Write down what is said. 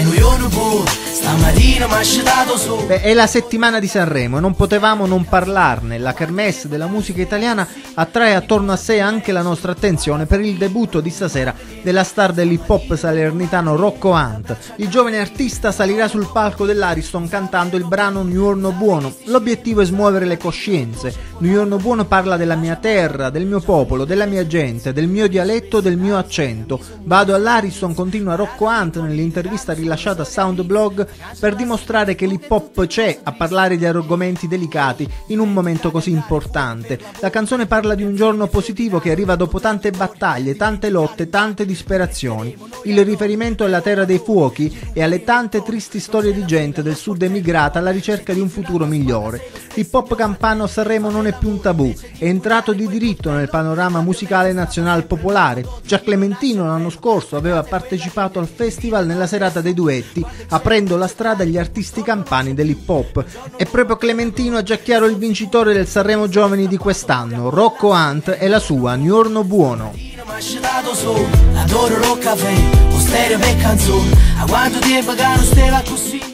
Beh, è la settimana di Sanremo e non potevamo non parlarne. La kermesse della musica italiana attrae attorno a sé anche la nostra attenzione per il debutto di stasera della star dell'hip hop salernitano Rocco Hunt. Il giovane artista salirà sul palco dell'Ariston cantando il brano New Giorno Buono. L'obiettivo è smuovere le coscienze. New Giorno Buono parla della mia terra, del mio popolo, della mia gente, del mio dialetto, del mio accento. Vado all'Ariston, continua Rocco Hunt nell'intervista rilasciata a Soundblog, per dimostrare che l'hip hop c'è a parlare di argomenti delicati in un momento così importante. La canzone parla di un giorno positivo che arriva dopo tante battaglie, tante lotte, tante disperazioni. Il riferimento è alla terra dei fuochi e alle tante tristi storie di gente del sud emigrata alla ricerca di un futuro migliore. L'hip hop campano a Sanremo non è più un tabù, è entrato di diritto nel panorama musicale nazionale popolare. Già Clementino l'anno scorso aveva partecipato al festival nella serata dei duetti, aprendo la strada agli artisti campani dell'hip hop. E proprio Clementino ha già chiaro il vincitore del Sanremo Giovani di quest'anno, Rocco Hunt e la sua New Giorno Buono. Adoro lo caffè, o stereo per canzone, a quanto tempo che non stava così.